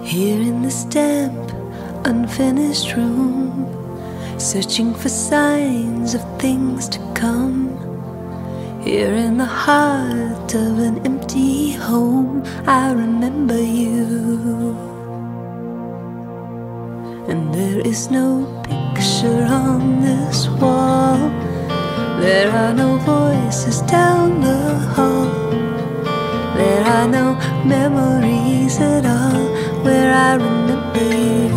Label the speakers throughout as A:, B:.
A: Here in this damp, unfinished room, searching for signs of things to come. Here in the heart of an empty home, I remember you. And there is no picture on this wall, there are no voices down the hall, there are no memories at all where I remember you.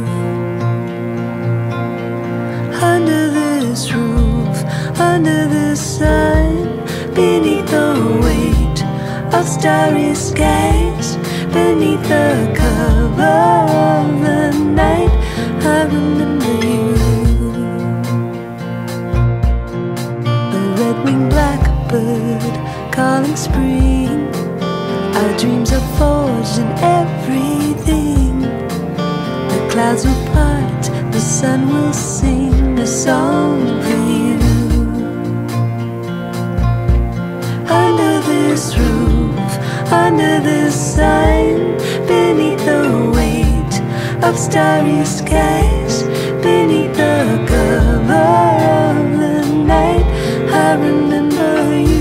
A: Under this roof, under this sun, beneath the weight of starry skies, beneath the cover of the night, I remember you. A red-winged blackbird calling spring, our dreams are forged in everything. The clouds will part, the sun will sing a song for you. Under this roof, under this sun, beneath the weight of starry skies, beneath the cover of the night, I remember you.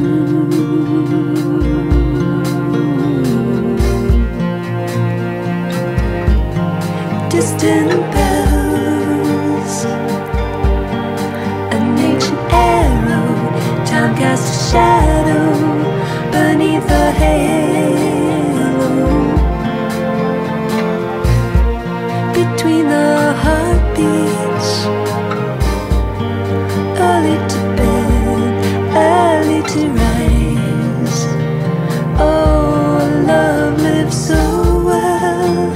A: Distant bells, an ancient arrow, time cast a shadow beneath the halo. Between the heartbeats, early to bed, early to rise. Oh, love lives so well.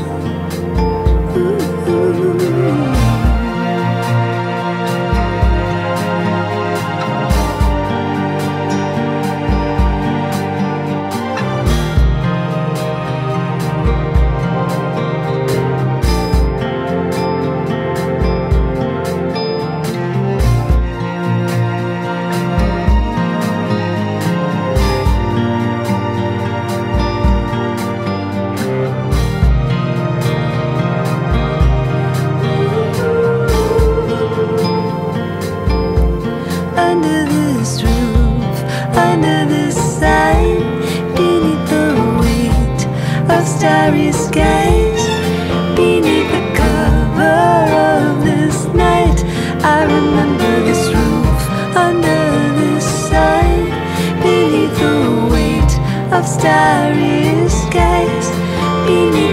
A: Under this roof, under this sign, beneath the weight of starry skies, beneath the cover of this night, I remember this roof, under this sign, beneath the weight of starry skies, beneath